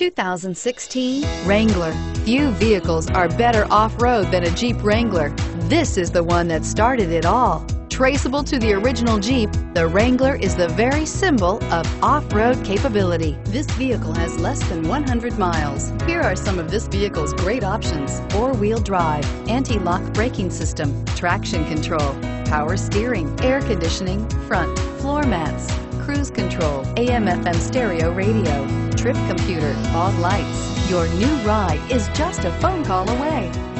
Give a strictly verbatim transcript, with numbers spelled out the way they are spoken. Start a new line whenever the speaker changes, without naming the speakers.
two thousand sixteen Wrangler. Few vehicles are better off-road than a Jeep Wrangler. This is the one that started it all. Traceable to the original Jeep, the Wrangler is the very symbol of off-road capability. This vehicle has less than one hundred miles. Here are some of this vehicle's great options: four-wheel drive, anti-lock braking system, traction control, power steering, air conditioning, front, floor mats, cruise control, A M F M stereo radio, trip computer, fog lights. Your new ride is just a phone call away.